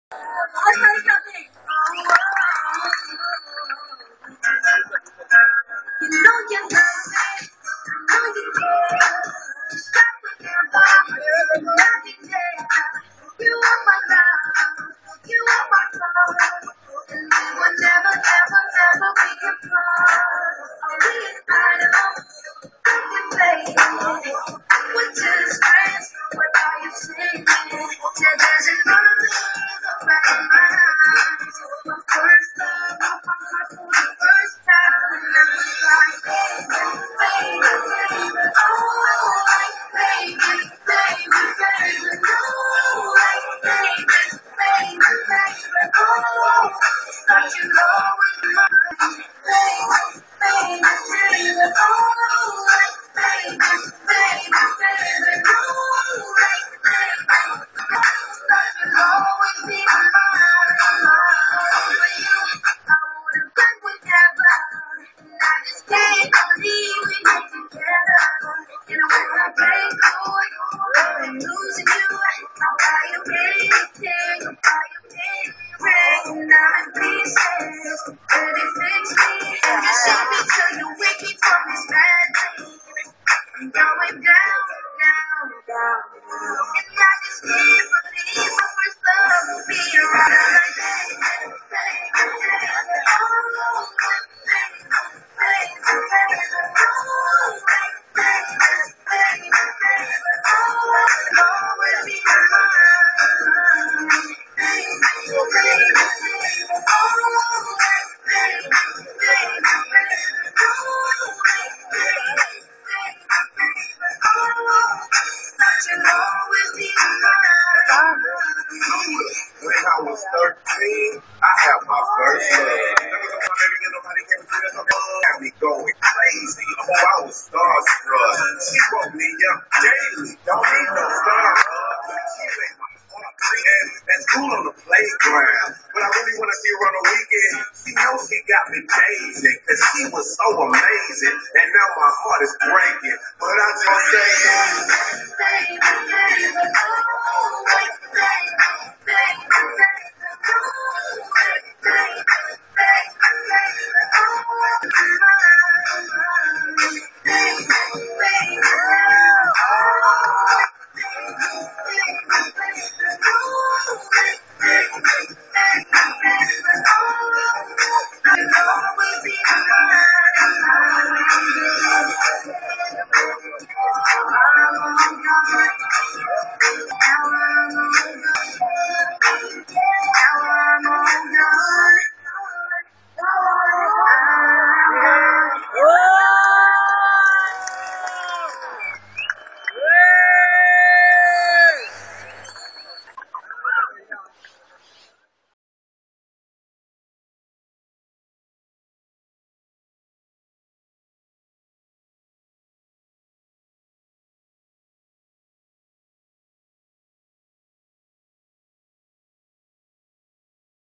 When I was 13, I had my first love. Had me going crazy. Oh, I was starstruck. She broke me up daily. Don't need no star. She made my heart beat at school on the playground. But I really want to see her on the weekend. She knows she got me dazing. Cause she was so amazing. And now my heart is breaking. But I just say,